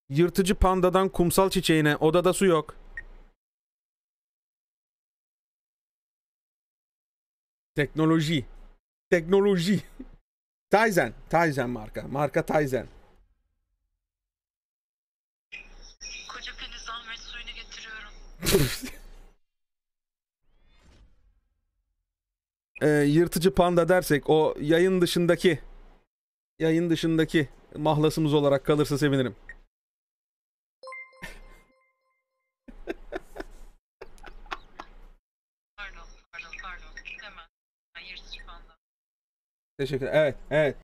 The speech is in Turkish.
Yırtıcı pandadan kumsal çiçeğine, odada su yok. Teknoloji. Teknoloji. Tizen. Tizen marka. Marka Tizen. Koca Filiz zahmet suyunu getiriyorum. Yırtıcı panda dersek o yayın dışındaki mahlasımız olarak kalırsa sevinirim. Pardon. Hemen. Yırtıcı panda. Teşekkür. Evet, evet.